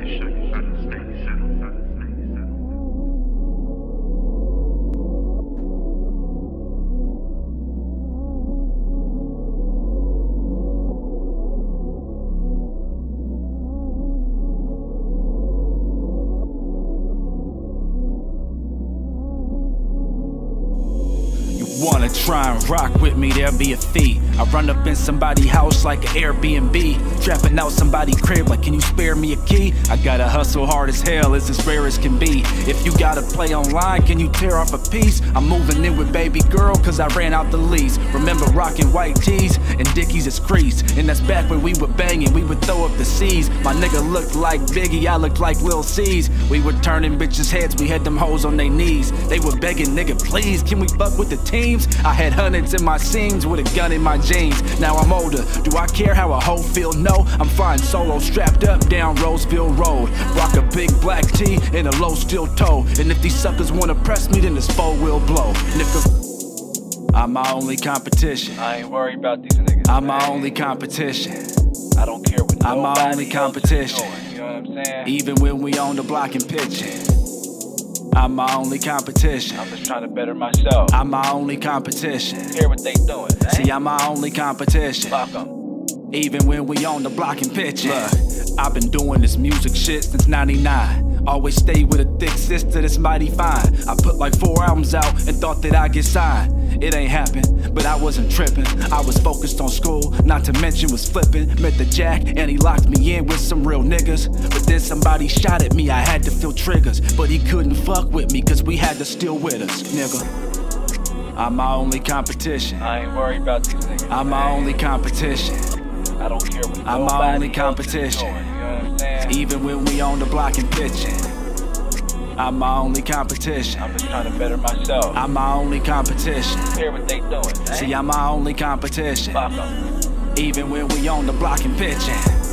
Wanna try and rock with me, there'll be a fee. I run up in somebody's house like an Airbnb, trapping out somebody's crib like, can you spare me a key? I gotta hustle hard as hell, it's as rare as can be. If you gotta play online, can you tear off a piece? I'm moving in with baby girl cause I ran out the lease. Remember rocking white tees and Dickies is creased, and that's back when we were banging, we would throw up the C's. My nigga looked like Biggie, I looked like Lil C's. We were turning bitches' heads, we had them hoes on their knees. They were begging, nigga please, can we fuck with the teams? I had hundreds in my seams with a gun in my jeans. Now I'm older, do I care how a hoe feel? No, I'm flying solo, strapped up down Roseville Road. Rock a big black tee and a low steel toe, and if these suckers wanna press me, then this four-wheel blow. Nigga, I'm my only competition. I ain't worried about these niggas. I'm my only competition. I don't care what I'm my only competition. You know what I'm saying? Even when we on the block and pitching, I'm my only competition. I'm just trying to better myself. I'm my only competition. Hear what they doing. See, I'm my only competition. Fuck 'em. Even when we on the block and pitching. Look, I've been doing this music shit since '99. Always stay with a thick sister that's mighty fine. I put like 4 albums out and thought that I'd get signed. It ain't happened, but I wasn't tripping. I was focused on school, not to mention was flipping. Met the Jack and he locked me in with some real niggas. But then somebody shot at me, I had to feel triggers. But he couldn't fuck with me cause we had to still with us, nigga. I'm my only competition. I ain't worried about these niggas. I'm my only competition. I don't care what I'm my only competition. You know what I'm saying? Even when we on the block and pitching, I'm my only competition. I'm just trying to better myself. I'm my only competition. Hear what they doing. See, I'm my only competition. Fuck 'em. Even when we on the block and pitching.